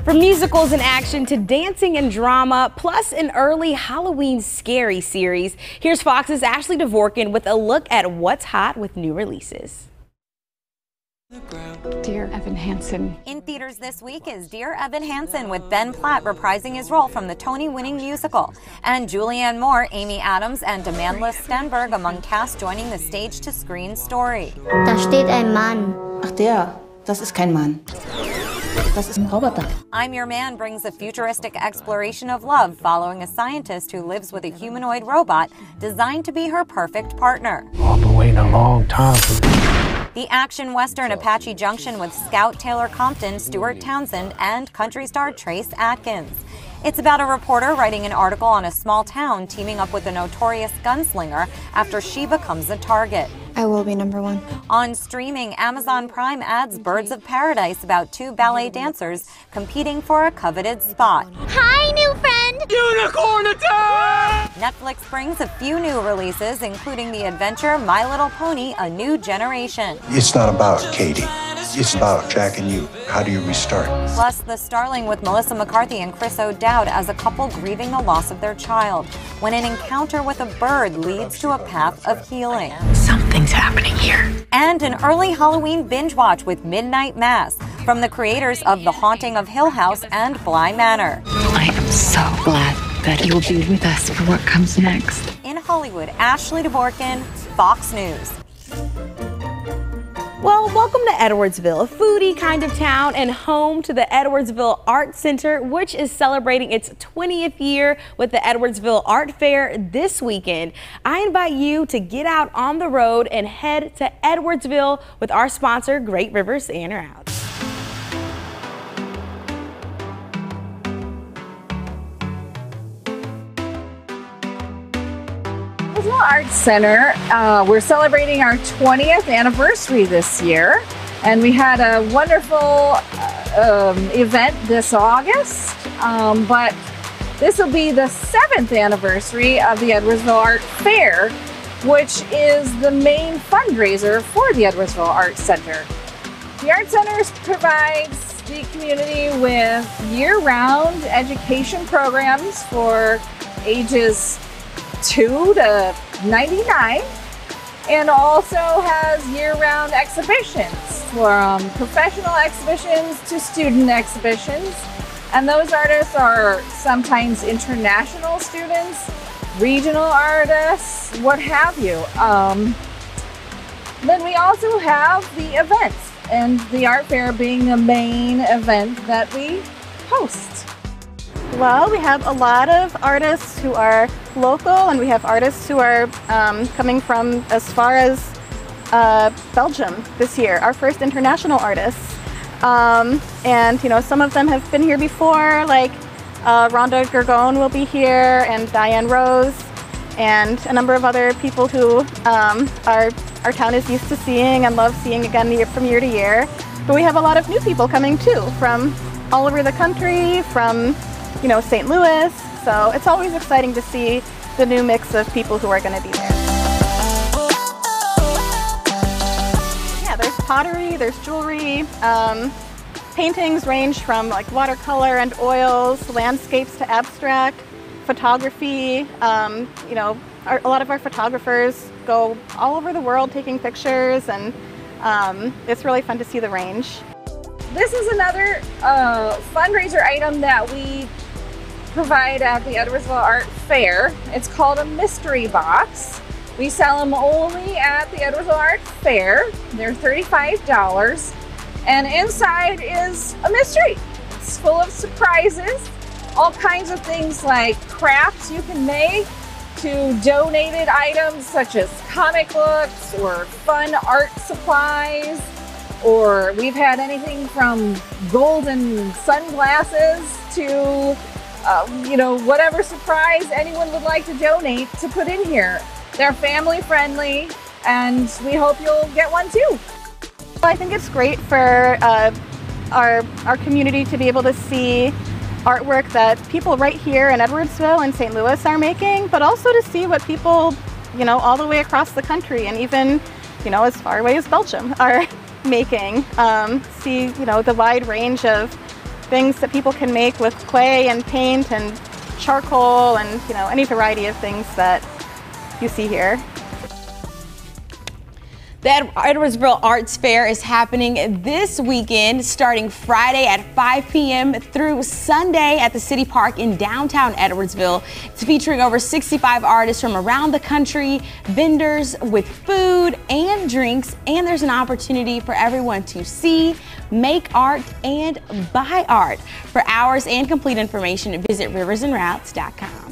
From musicals and action to dancing and drama, plus an early Halloween scary series, here's Fox's Ashley Dvorkin with a look at what's hot with new releases. Dear Evan Hansen. In theaters this week is Dear Evan Hansen with Ben Platt reprising his role from the Tony-winning musical. And Julianne Moore, Amy Adams, and Amanda Stenberg among cast joining the stage-to-screen story. Da steht ein Mann. Ach das ist kein Mann. Das ist ein Roboter. I'm Your Man brings a futuristic exploration of love following a scientist who lives with a humanoid robot designed to be her perfect partner. Oh, I've been waiting a long time for this. The action western Apache Junction with Scout Taylor Compton, Stuart Townsend, and country star Trace Atkins. It's about a reporter writing an article on a small town teaming up with a notorious gunslinger after she becomes a target. I will be #1. On streaming, Amazon Prime adds Birds of Paradise about 2 ballet dancers competing for a coveted spot. Hi, new friend! Unicorn attack! Netflix brings a few new releases, including the adventure My Little Pony: A New Generation. It's not about Katie. It's about Jack and you. How do you restart? Plus, The Starling with Melissa McCarthy and Chris O'Dowd as a couple grieving the loss of their child, when an encounter with a bird leads to a path of healing. Something's happening here. And an early Halloween binge watch with Midnight Mass from the creators of The Haunting of Hill House and Bly Manor. I am so glad that you will be with us for what comes next. In Hollywood, Ashley Dvorkin, Fox News. Well, welcome to Edwardsville, a foodie kind of town and home to the Edwardsville Art Center, which is celebrating its 20th year with the Edwardsville Art Fair this weekend. I invite you to get out on the road and head to Edwardsville with our sponsor, Great Rivers In or Out. Edwardsville Arts Center, we're celebrating our 20th anniversary this year, and we had a wonderful event this August, but this will be the 7th anniversary of the Edwardsville Art Fair, which is the main fundraiser for the Edwardsville Arts Center. The Art Center provides the community with year-round education programs for ages 2 to 99, and also has year-round exhibitions, from professional exhibitions to student exhibitions, and those artists are sometimes international students, regional artists, what have you. Then we also have the events, and the art fair being the main event that we host. Well, we have a lot of artists who are local, and we have artists who are coming from as far as Belgium this year, our first international artists. And you know, some of them have been here before, like Rhonda Gergon will be here, and Diane Rose, and a number of other people who our town is used to seeing and love seeing again from year to year. But we have a lot of new people coming too, from all over the country, from St. Louis, so it's always exciting to see the new mix of people who are going to be there. Yeah, there's pottery, there's jewelry, paintings range from like watercolor and oils, landscapes to abstract, photography. A lot of our photographers go all over the world taking pictures, and it's really fun to see the range. This is another fundraiser item that we provide at the Edwardsville Art Fair. It's called a mystery box. We sell them only at the Edwardsville Art Fair. They're $35, and inside is a mystery. It's full of surprises, all kinds of things like crafts you can make, to donated items such as comic books or fun art supplies, or we've had anything from golden sunglasses to whatever surprise anyone would like to donate to put in here. They're family friendly, and we hope you'll get one too. I think it's great for our community to be able to see artwork that people right here in Edwardsville and St. Louis are making, but also to see what people, all the way across the country and even, as far away as Belgium are making. See, the wide range of things that people can make with clay and paint and charcoal and, you know, any variety of things that you see here. The Edwardsville Arts Fair is happening this weekend, starting Friday at 5 p.m. through Sunday at the City Park in downtown Edwardsville. It's featuring over 65 artists from around the country, vendors with food and drinks, and there's an opportunity for everyone to see, make art, and buy art. For hours and complete information, visit riversandroutes.com.